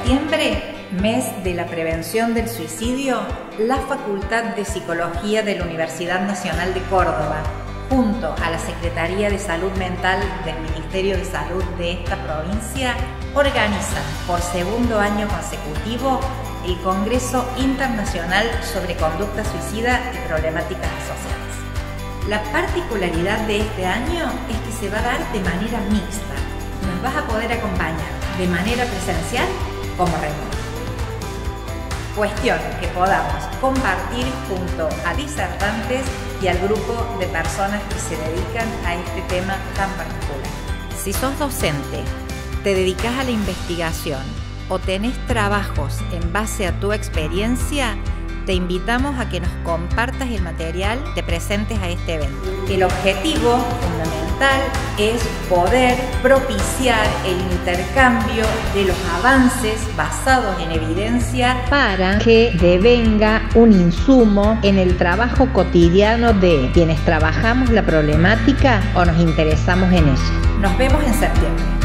septiembre, mes de la prevención del suicidio, la Facultad de Psicología de la Universidad Nacional de Córdoba, junto a la Secretaría de Salud Mental del Ministerio de Salud de esta provincia, organizan por segundo año consecutivo el Congreso Internacional sobre Conducta Suicida y Problemáticas Asociadas. La particularidad de este año es que se va a dar de manera mixta. Nos vas a poder acompañar de manera presencial como remoto. Cuestión que podamos compartir junto a disertantes y al grupo de personas que se dedican a este tema tan particular. Si sos docente, te dedicas a la investigación o tenés trabajos en base a tu experiencia, te invitamos a que nos compartas el material, te presentes a este evento. El objetivo fundamental es poder propiciar el intercambio de los avances basados en evidencia para que devenga un insumo en el trabajo cotidiano de quienes trabajamos la problemática o nos interesamos en eso. Nos vemos en septiembre.